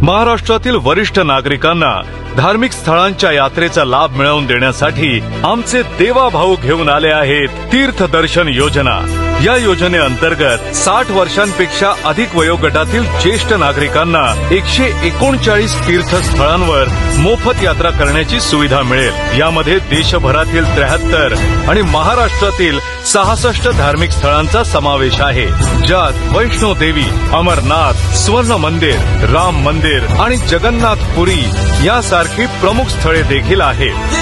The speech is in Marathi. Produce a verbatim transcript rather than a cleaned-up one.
महाराष्ट्रातील वरिष्ठ नागरिकांना धार्मिक स्थळांच्या यात्रेचा लाभ मिळवून देण्यासाठी आमचे देवा भाऊ घेऊन आले आहेत तीर्थदर्शन योजना। या योजनेअंतर्गत साठ वर्षांपेक्षा अधिक वयोगटातील ज्येष्ठ नागरिकांना एकशे एकोणचाळीस तीर्थस्थळांवर मोफत यात्रा करण्याची सुविधा मिळेल। यामध्ये देशभरातील त्र्याहत्तर आणि महाराष्ट्रातील सहासष्ट धार्मिक स्थळांचा समावेश आहे, ज्यात वैष्णो देवी, अमरनाथ, स्वर्ण मंदिर, राम मंदिर आणि जगन्नाथपुरी यासारखी प्रमुख स्थळे देखील आहेत।